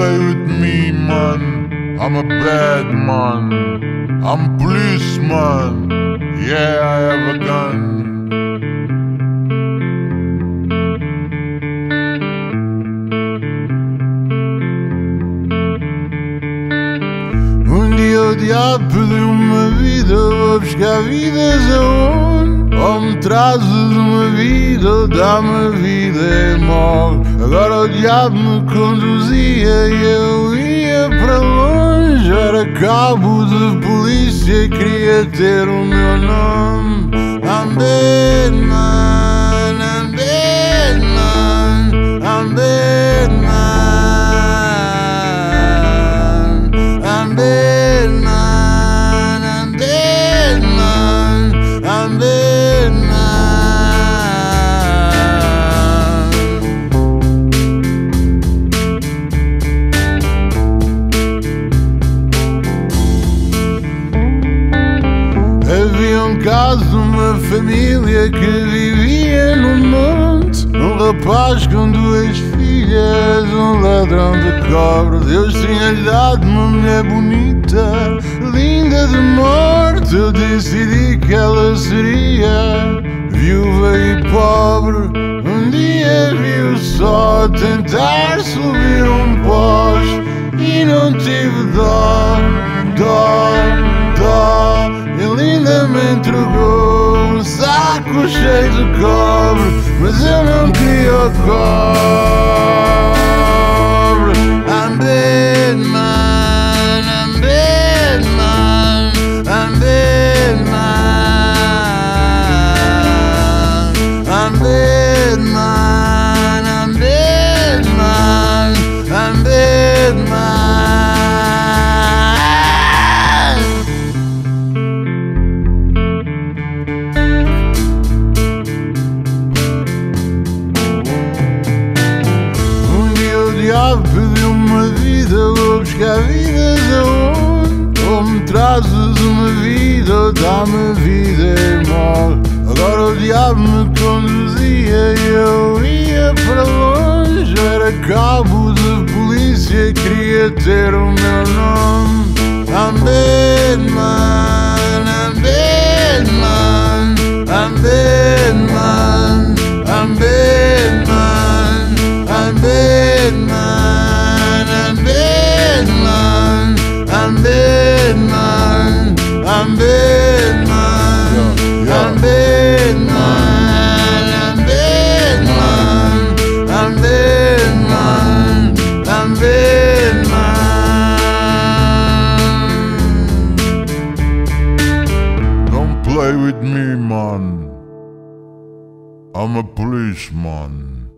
play with me, man. I'm a bad man. I'm policeman. Yeah, I have a gun. Um dia o diabo pediu uma vida, vou buscar vidas aonde? Ou me trazes uma vida, ou dá-me a vida e morre. Agora o diabo me conduzia e eu ia para longe. Era cabo de polícia e queria ter o meu nome. I'm bad man, I'm bad man, I'm bad man, I'm bad man, I'm bad man, I'm bad man. Havia um caso de uma família que vivia num monte. Um rapaz com duas filhas, um ladrão de cobre. Deus tinha-lhe dado uma mulher bonita, linda de morte. Eu decidi que ela seria viúva e pobre. Um dia vi-o só tentar subir um poste e não tive dó, dó, dó. Ele ainda me entregou um saco cheio de cobre, mas eu não queria o cobre. I'm bad man, I'm bad man, I'm bad man, I'm bad man, I'm bad man, I'm bad man. Pedi uma vida, vou buscar vidas aonde? Ou me trazes uma vida, ou dá-me a vida e morre. Agora o diabo me conduzia e eu ia para longe. Era cabo de polícia e queria ter o meu nome. I'm bad man, I'm bad man, I'm bad man, I'm bad man, I'm bad man, I'm bad man, I'm bad man, I'm bad man, I'm bad man, I'm bad man, I'm bad man, I'm bad man. Don't play with me, man. I'm a policeman.